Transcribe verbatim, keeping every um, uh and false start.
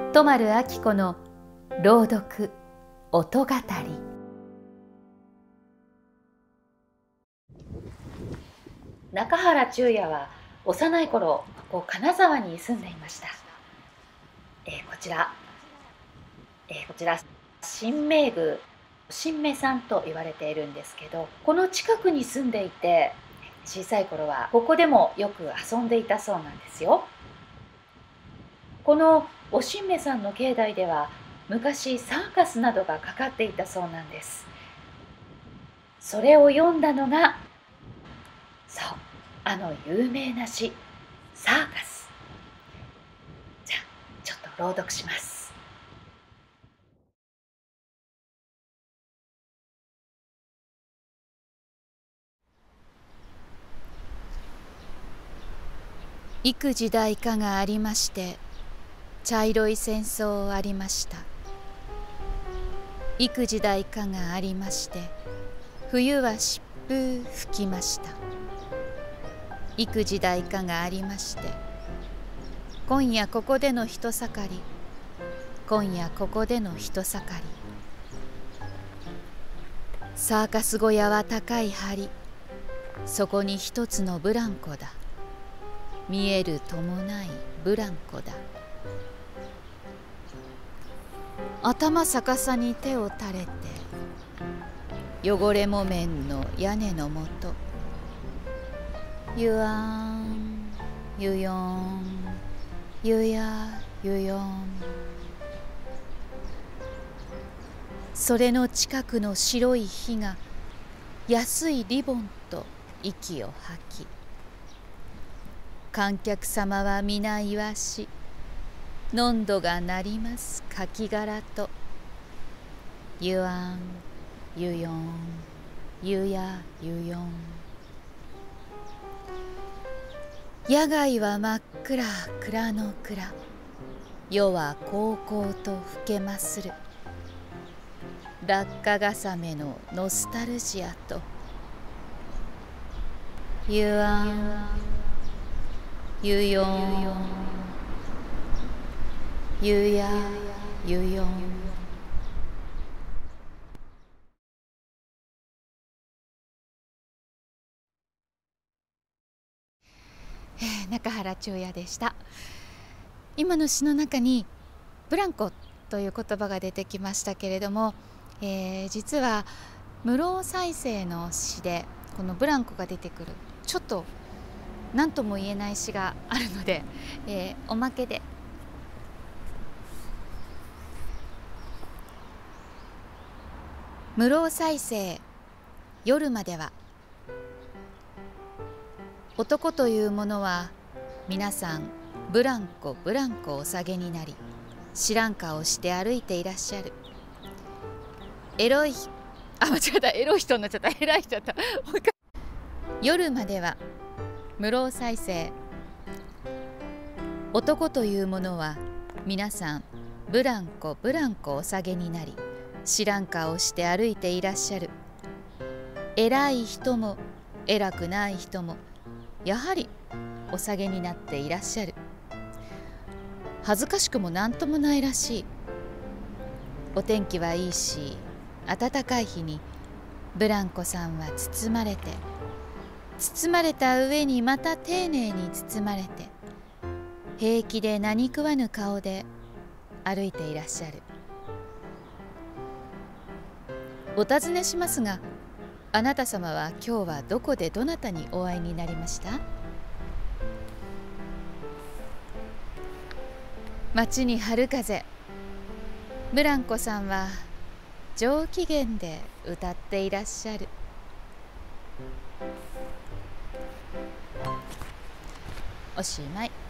都丸明子の朗読音語り。中原中也は幼い頃ここ金沢に住んでいました。えー、こちら、えー、こちら神明宮神明さんと言われているんですけど、この近くに住んでいて、小さい頃はここでもよく遊んでいたそうなんですよ。このお神明さんの境内では昔サーカスなどがかかっていたそうなんです。それを読んだのが、そう、あの有名な詩サーカス。じゃあちょっと朗読します。幾時代かがありまして、茶色い戦争ありました。幾時代かがありまして、冬は疾風吹きました。幾時代かがありまして、今夜ここでの人盛り、今夜ここでの人盛り。サーカス小屋は高い梁、そこに一つのブランコだ。見えるともないブランコだ。頭逆さに手を垂れて、汚れ木綿の屋根のもと、ゆあんゆよんゆやゆよん。それの近くの白い火が安いリボンと息を吐き、観客様は皆いわし、のんどが鳴りますかき殻と、ゆあんゆよんゆやゆよん。野外は真っ暗暗の暗、夜はこうこうと更けまする。落下がめのノスタルジアと、ゆあんゆよんゆやゆよん。えー、中原中也でした。今の詩の中にブランコという言葉が出てきましたけれども、えー、実は室生犀星の詩でこのブランコが出てくる、ちょっと何とも言えない詩があるので、えー、おまけで室生犀星夜までは、男というものは皆さんブランコブランコお下げになり、知らん顔をして歩いていらっしゃる。エロいあ間違えたエロい人になっちゃった、偉い人だった。もう一回。夜までは室生犀星、男というものは皆さんブランコブランコお下げになり、知らん顔をして歩いていらっしゃる。偉い人も偉くない人もやはりお下げになっていらっしゃる。恥ずかしくもなんともないらしい。お天気はいいし、暖かい日にブランコさんは包まれて、包まれた上にまた丁寧に包まれて、平気で何食わぬ顔で歩いていらっしゃる。お尋ねしますが、あなた様は今日はどこでどなたにお会いになりました？街に春風、ブランコさんは上機嫌で歌っていらっしゃる。おしまい。